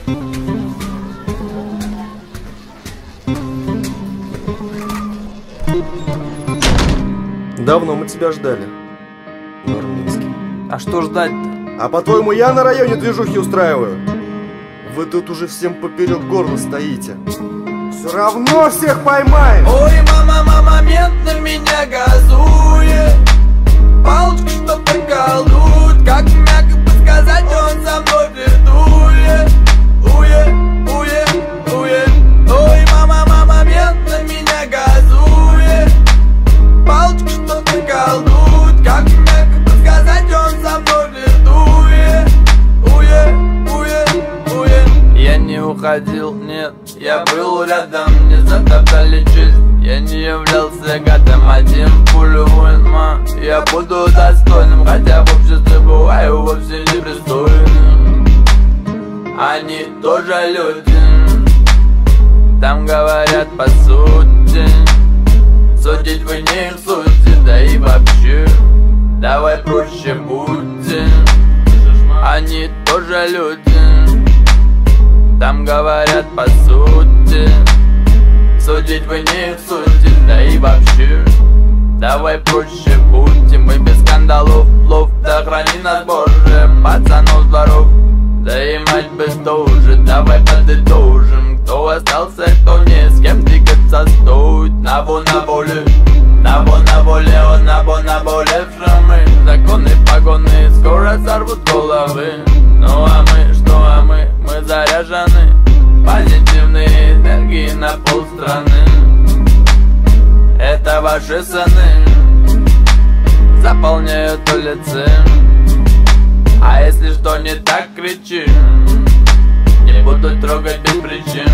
Давно мы тебя ждали, Нурминский. А что ждать-то? А по-твоему, я на районе движухи устраиваю? Вы тут уже всем поперек горла стоите. Все равно всех поймаем! Ой, мама, мент на меня газует. Палочка что-то колдует. Как мягко подсказать, он за мной флиртует. Ой, мама, мент на меня газует. Палочка что-то колдует. Как мягко подсказать, он за мной флиртует. Я не уходил, нет, я был рядом, не затоптали честь. Я не являлся гадом, один пулю воин, я буду достойным, хотя в обществе бываю вовсе непристойным. Они тоже люди, там говорят по сути. Судить вы не их сути, да и вообще давай проще будьте. Они тоже люди, там говорят по сути. Судить вы не их сути, да и вообще давай проще будьте. Мы без скандалов, плов, да храни нас Боже. Пацанов дворов, да и мать бы тоже. Давай подытожим, кто остался, кто не, с кем двигаться стоит. Набо на воле, он набо наболевшим мы. Законы, погоны скоро сорвут головы. Ну а мы, что мы заряжены позитивной энергией на полстраны. Это ваши сыны заполняют улицы. А если что не так, кричи, не буду трогать без причин.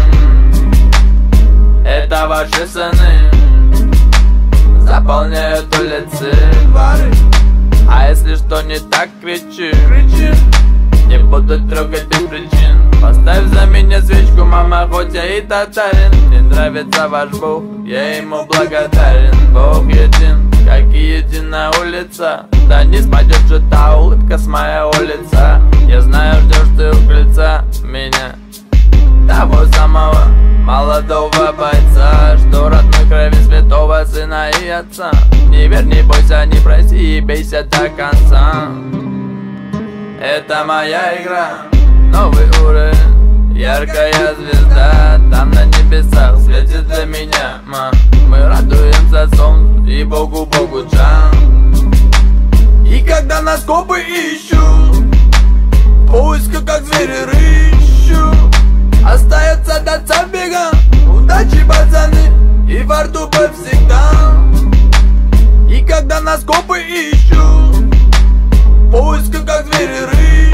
Это ваши сыны заполняют улицы. А если что не так, кричи, не буду трогать без причин. Поставь за меня свечку, мама, хоть я и татарин. Мне нравится ваш Бог, я ему благодарен. Бог един, как и единая улица. Да не спадет же та улыбка с моего лица. Я знаю, ждешь ты у крыльца меня, того самого молодого бойца, что родной крови святого сына и отца. Не верь, не бойся, не проси и бейся до конца. Это моя игра, новый уровень, яркая звезда там на небесах светит для меня. Мы радуемся солнцу и Богу Джан. И когда нас копы ищут, в поисках как звери рыщут, остается до забега, удачи, пацаны, и во рту бой всегда. И когда нас копы ищут, в поисках как звери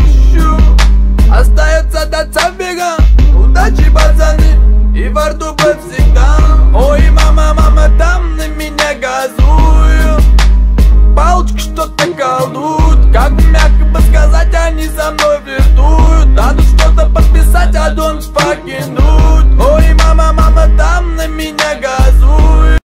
рыщут, остается до забега, удачи, пацаны, и во рту бой